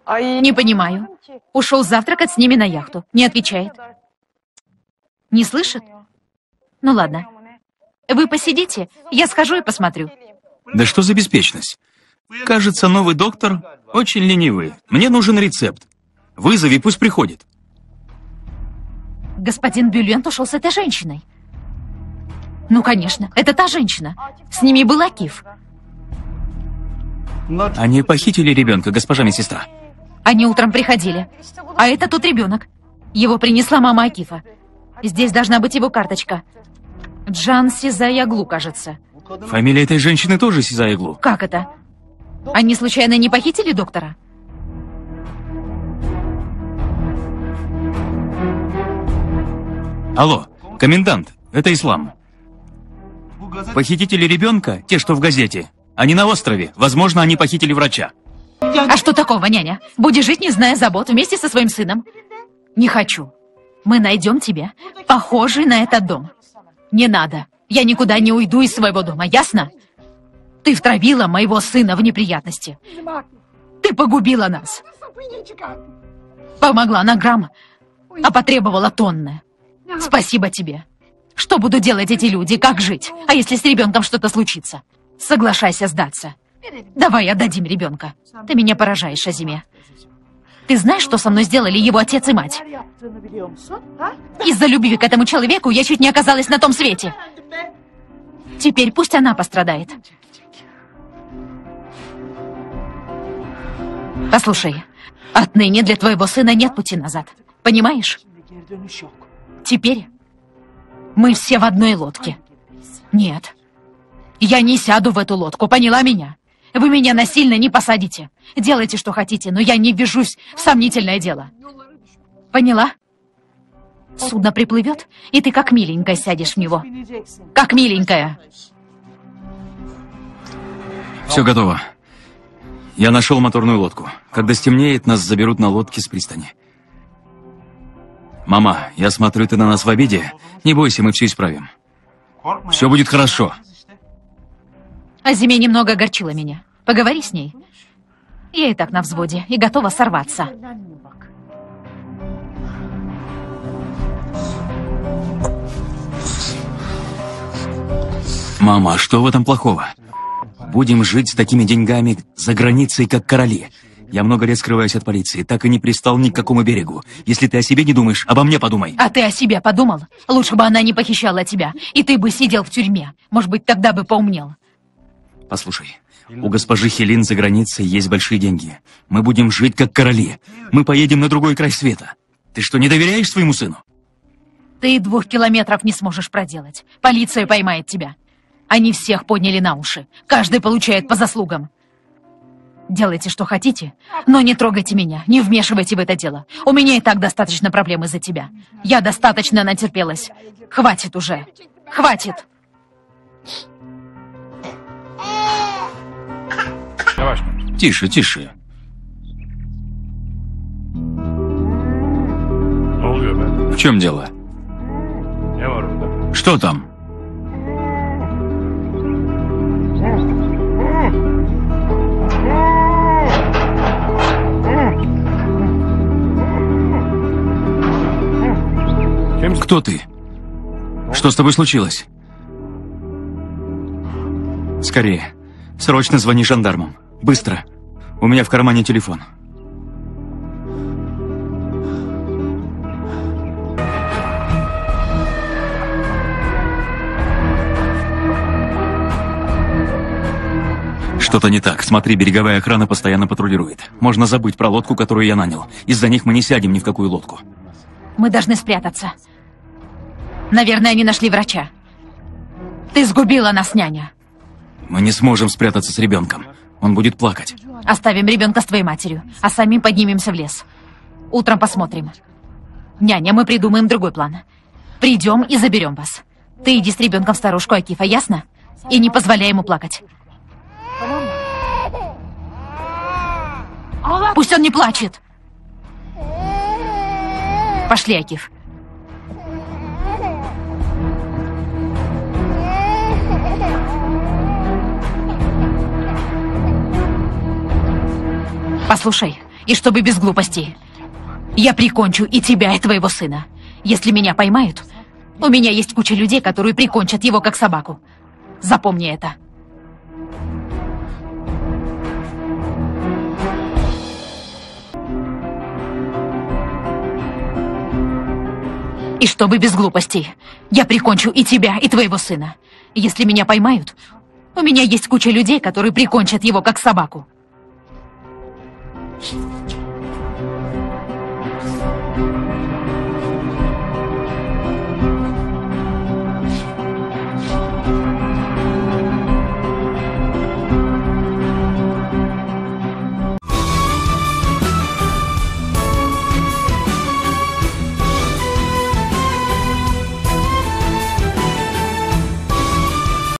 Не понимаю. Ушел завтракать с ними на яхту. Не отвечает. Не слышит? Ну ладно. Вы посидите, я схожу и посмотрю. Да что за беспечность? Кажется, новый доктор очень ленивый. Мне нужен рецепт. Вызови, пусть приходит. Господин Бюлент ушел с этой женщиной. Ну, конечно, это та женщина. С ними был Акиф. Они похитили ребенка, госпожа медсестра. Они утром приходили. А это тот ребенок. Его принесла мама Акифа. Здесь должна быть его карточка. Джан Сизаяглу, кажется. Фамилия этой женщины тоже Сизаяглу. Как это? Они случайно не похитили доктора? Алло, комендант, это Ислам. Похитители ребенка, те, что в газете, они на острове. Возможно, они похитили врача. А что такого, няня? Будешь жить, не зная забот, вместе со своим сыном. Не хочу. Мы найдем тебе похожий на этот дом. Не надо. Я никуда не уйду из своего дома, ясно? Ты втравила моего сына в неприятности. Ты погубила нас. Помогла на грамм, а потребовала тонны. Спасибо тебе. Что будут делать эти люди? Как жить? А если с ребенком что-то случится? Соглашайся сдаться. Давай отдадим ребенка. Ты меня поражаешь, Азиме. Ты знаешь, что со мной сделали его отец и мать? Из-за любви к этому человеку я чуть не оказалась на том свете. Теперь пусть она пострадает. Послушай, отныне для твоего сына нет пути назад. Понимаешь? Теперь мы все в одной лодке. Нет, я не сяду в эту лодку, поняла меня? Вы меня насильно не посадите. Делайте, что хотите, но я не ввяжусь в сомнительное дело. Поняла? Судно приплывет, и ты как миленькая сядешь в него. Как миленькая. Все готово. Я нашел моторную лодку. Когда стемнеет, нас заберут на лодке с пристани. Мама, я смотрю, ты на нас в обиде. Не бойся, мы все исправим. Все будет хорошо. Азиме немного огорчила меня. Поговори с ней. Я и так на взводе и готова сорваться. Мама, а что в этом плохого? Будем жить с такими деньгами за границей, как короли. Я много лет скрываюсь от полиции, так и не пристал ни к какому берегу. Если ты о себе не думаешь, обо мне подумай. А ты о себе подумал? Лучше бы она не похищала тебя, и ты бы сидел в тюрьме. Может быть, тогда бы поумнел. Послушай, у госпожи Хелин за границей есть большие деньги. Мы будем жить, как короли. Мы поедем на другой край света. Ты что, не доверяешь своему сыну? Ты 2 километров не сможешь проделать. Полиция поймает тебя. Они всех подняли на уши. Каждый получает по заслугам. Делайте, что хотите, но не трогайте меня, не вмешивайте в это дело. У меня и так достаточно проблем из-за тебя. Я достаточно натерпелась. Хватит уже. Хватит. Тише, тише. В чем дело? Что там? Кто ты? Что с тобой случилось? Скорее. Срочно звони жандармам. Быстро. У меня в кармане телефон. Что-то не так. Смотри, береговая охрана постоянно патрулирует. Можно забыть про лодку, которую я нанял. Из-за них мы не сядем ни в какую лодку. Мы должны спрятаться. Наверное, они нашли врача. Ты сгубила нас, няня. Мы не сможем спрятаться с ребенком. Он будет плакать. Оставим ребенка с твоей матерью, а сами поднимемся в лес. Утром посмотрим. Няня, мы придумаем другой план. Придем и заберем вас. Ты иди с ребенком в сторожку Акифа, ясно? И не позволяй ему плакать. Пусть он не плачет. Пошли, Акиф. Послушай, И чтобы без глупостей. Я прикончу и тебя, и твоего сына. Если меня поймают, у меня есть куча людей, которые прикончат его как собаку. Запомни это. И чтобы без глупостей. Я прикончу и тебя, и твоего сына. Если меня поймают, у меня есть куча людей, которые прикончат его как собаку.